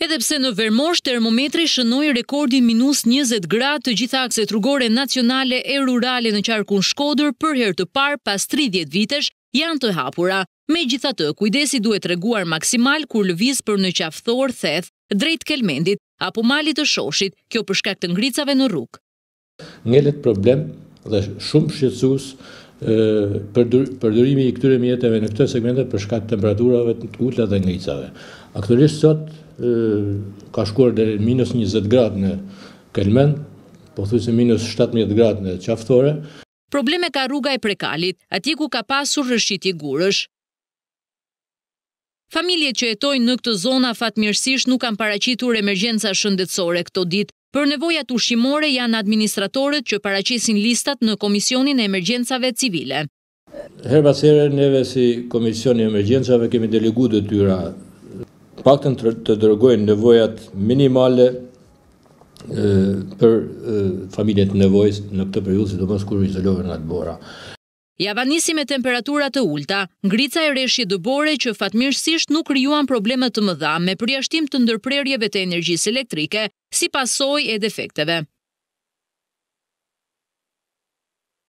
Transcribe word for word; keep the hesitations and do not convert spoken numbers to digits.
Edhe pse në Vermosh termometri shënoi rekordin minus njëzet gradë të gjitha akset rrugore nacionale e rurale në qarkun Shkodër për herë të parë pas tridhjetë vitesh janë të hapura. Megjithatë, kujdesi duhet treguar maksimal kur lëviz për në qafthor theth drejt Kelmendit apo malit të Shoshit, kjo për shkak të ngricave në rrugë. Ngelet problem dhe shumë shqetësues përdorimi i këtyre mjeteve në këtë segmente për shkak të temperaturave të ulta dhe ngricave. Aktualisht sot ka shkuar deri minus njëzet gradë në Kelmend, pothuajse minus shtatëmbëdhjetë gradë në qafthore. Probleme ka rruga e Prekalit, atje ku ka pasur rrëshqitje gurësh. Familjet që jetojnë në këtë zona fatmirësisht nuk kanë paraqitur emergjenca shëndetësore këto ditë. Për nevojat ushqimore janë administratorët që paraqesin listat në Komisionin e Emergjencave Civile. Her pas here neve si Komisioni i Emergjencave kemi delegu detyra paktën të dërgojnë nevojat minimale për familjet nevojës në këtë periudhë, sidomos kur izolohen atë bora. Java nisi me temperatura të ulta, ngrica e rreshje dëbore që fatmirësisht nuk krijuan probleme të mëdha me përjashtim të ndërprerjeve të energjisë elektrike si pasojë e defekteve.